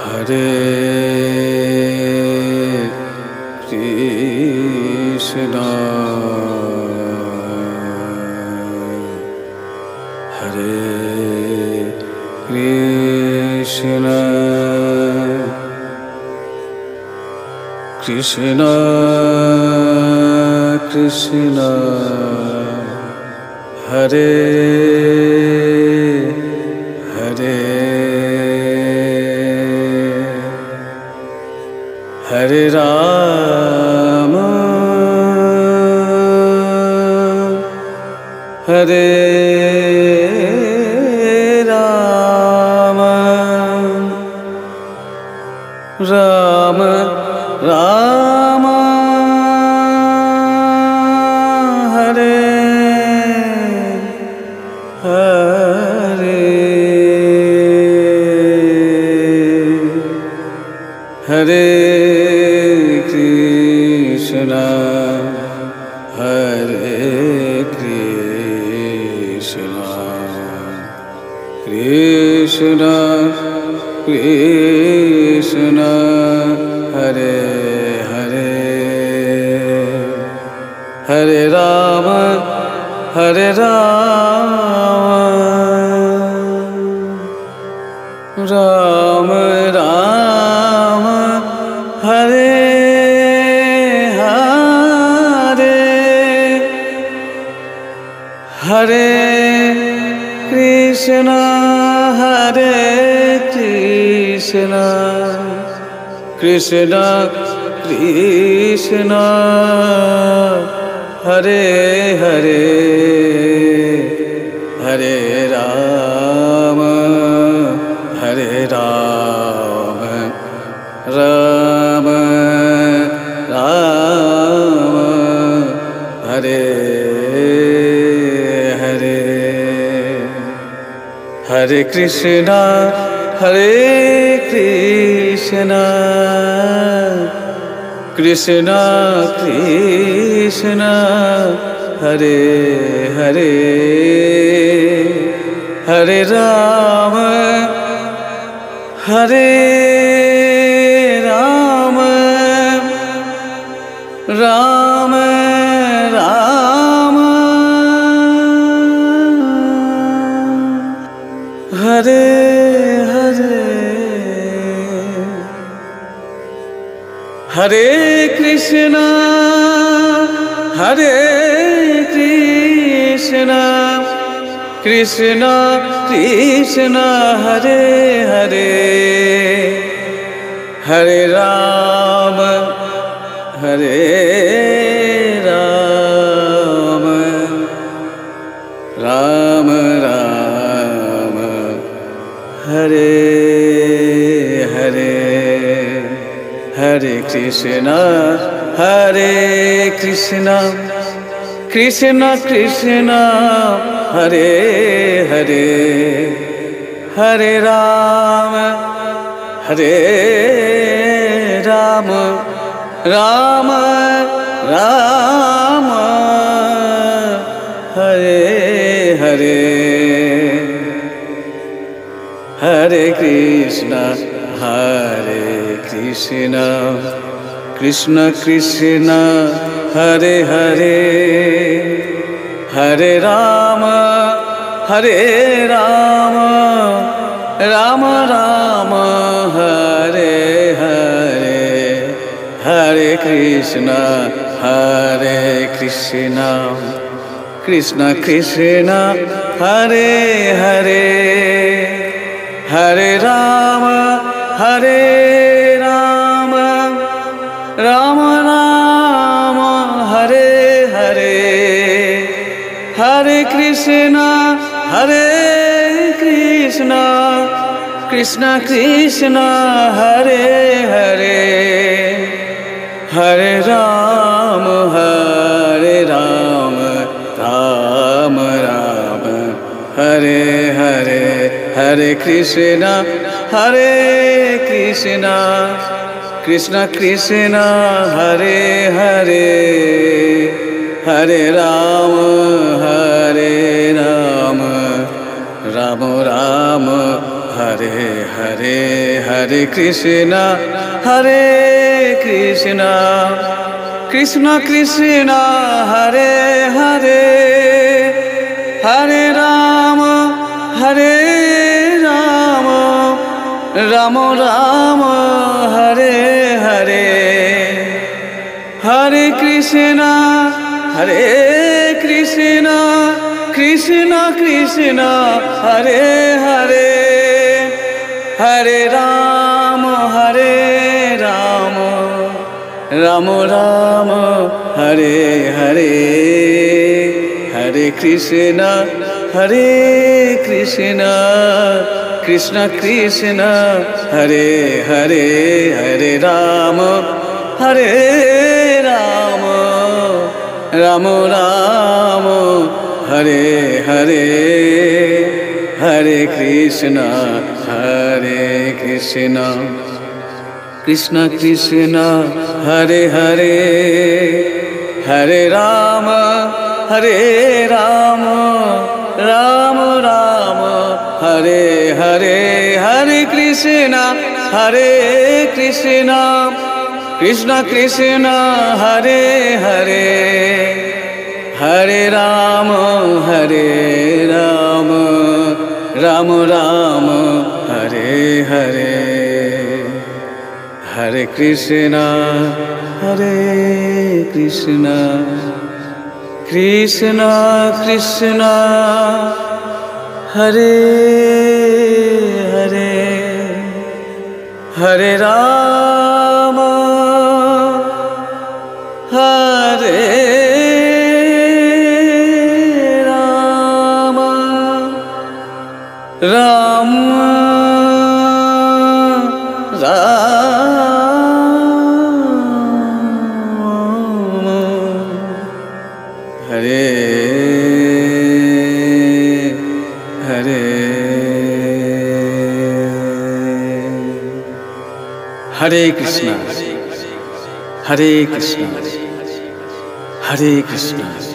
Hare Krishna Hare Krishna Krishna Krishna Hare Hare Hare Ram Hare Ram Ram Ram Hare Hare Hare Krishna Hare Krishna Krishna Krishna Hare Hare Hare Ram Hare Ram Ram Ram Hare Hare Hare Krishna Krishna Krishna Hare Hare Hare Ram Ram Ram Hare Hare Hare Krishna Krishna Krishna Hare Hare Hare Ram Ram Ram Hare Hare Hare Krishna Krishna Krishna Hare Hare Hare Ram Ram Ram Hare Hare Hare Krishna Krishna Krishna Hare Hare Hare Ram Ram Ram Hare Hare Hare Krishna Krishna Krishna Hare Hare Hare Ram Ram Ram Hare Hare Hare Krishna Krishna Krishna Hare Hare Hare Ram Ram Ram Hare Hare Hare Krishna Krishna Krishna Hare Hare Hare Ram Ram Ram Hare Hare Hare Krishna Krishna Krishna Hare Hare Hare Ram Ram Ram Hare Hare Hare Krishna Krishna Krishna Hare Hare Hare Ram Ram Ram Hare Hare Hare Krishna Krishna Krishna Hare Hare Hare Ram Ram Ram Hare Hare Hare Krishna Krishna Krishna Hare Hare Hare Ram Ram Ram Hare Hare Hare Krishna Krishna Krishna Hare Hare Hare Ram Ram Ram Hare Hare Hare Krishna Krishna Krishna Hare Hare Hare Ram Ram Ram Hare Hare Hare Krishna Krishna Krishna Hare Hare Hare Ram Ram Hare Hare Hare Krishna Hare Krishna